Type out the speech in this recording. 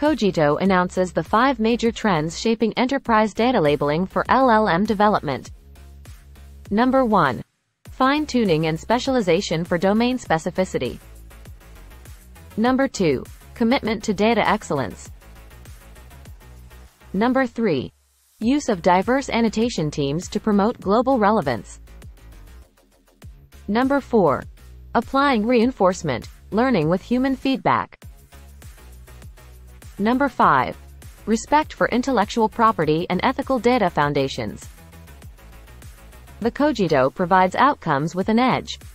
Cogito announces the 5 major trends shaping enterprise data labeling for LLM development. Number 1. Fine-tuning and specialization for domain specificity. Number 2. Commitment to data excellence. Number 3. Use of diverse annotation teams to promote global relevance. Number 4. Applying reinforcement, learning with human feedback. Number 5. Respect for intellectual property and ethical data foundations. The Cogito provides outcomes with an edge.